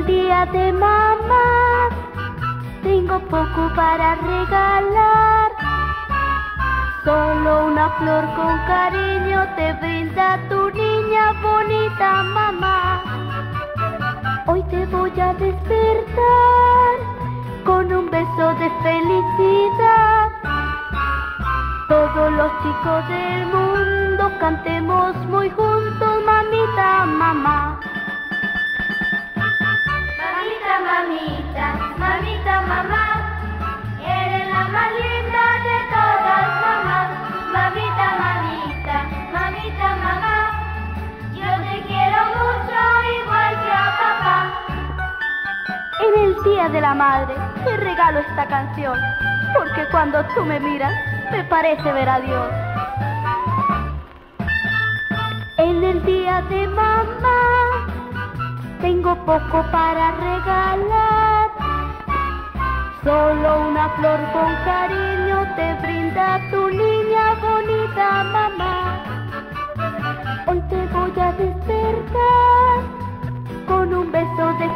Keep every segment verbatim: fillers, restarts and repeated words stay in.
día de mamá tengo poco para regalar. Solo una flor con cariño te brinda tu niña bonita mamá. Hoy te voy a despertar con un beso de felicidad. Todos los chicos del mundo cantemos muy juntos, mamita, mamá. Mamita, mamita, mamita, mamá, eres la más linda de todas, mamá. Mamita, mamita, mamita, mamá, yo te quiero mucho igual que a papá. En el Día de la Madre te regalo esta canción, porque cuando tú me miras me parece ver a Dios. En el día de mamá tengo poco para regalar. Solo una flor con cariño te brinda tu niña bonita mamá. Hoy te voy a despertar con un beso de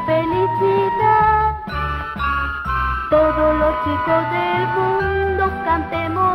felicidad. Todos los chicos del mundo cantemos